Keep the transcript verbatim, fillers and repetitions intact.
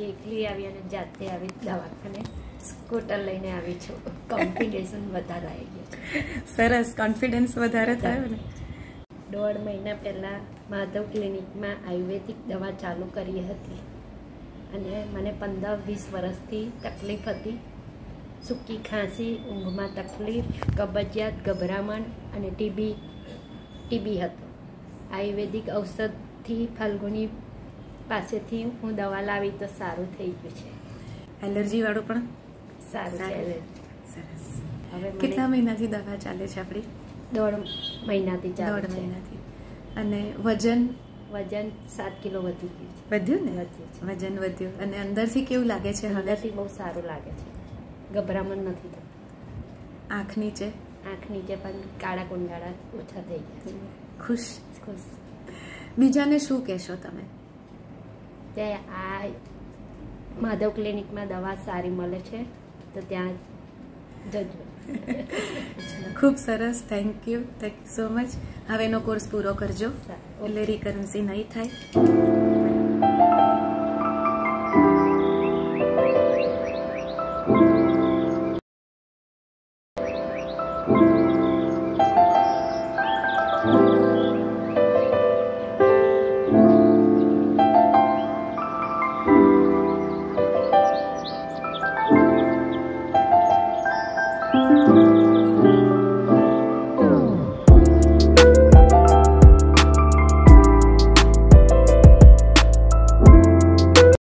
આજે એકલી આવી અને જાતે આવી દવાખાને સ્કૂટર લઈને આવી છું. કોન્ફિડન્સ વધારે આવી ગયો છે. સરસ, કોન્ફિડન્સ વધારે થયો ને. દોઢ મહિના પહેલાં માધવ ક્લિનિકમાં આયુર્વેદિક દવા ચાલુ કરી હતી અને મને પંદર વીસ વર્ષથી તકલીફ હતી. સૂકી ખાંસી, ઊંઘમાં તકલીફ, કબજિયાત, ગભરામણ અને ટીબી ટીબી હતો. આયુર્વેદિક ઔષધથી ફાલ્ગુની પાસેથી હું દવા લાવી તો સારું થઈ ગયું છે. એલર્જી વાળું પણ સારું છે. સરસ. હવે કેટલા મહિનાથી દવા ચાલે છે આપણી? દોઢ મહિનાથી ચાલે દોઢ છે. મહિનાથી. અને વજન વજન સાત કિલો વધી ગયું છે. વધ્યું ને? વધ્યું છે. વજન વધ્યું. અને અંદરથી કેવું લાગે છે? અંદરથી બહુ સારું લાગે છે. ગભરામણ નથી થતું. આંખ નીચે આંખ નીચે પણ કાળા કુંડાળા ઓછા થઈ ગયા છે. ખુશ ખુશ. બીજાને શું કહેશો તમે? તે આ માધવ ક્લિનિકમાં દવા સારી મળે છે તો ત્યાં જજો. ખૂબ સરસ. Thank you thank you so much. હવે એનો કોર્સ પૂરો કરજો એટલે રિકરન્સી નહીં થાય.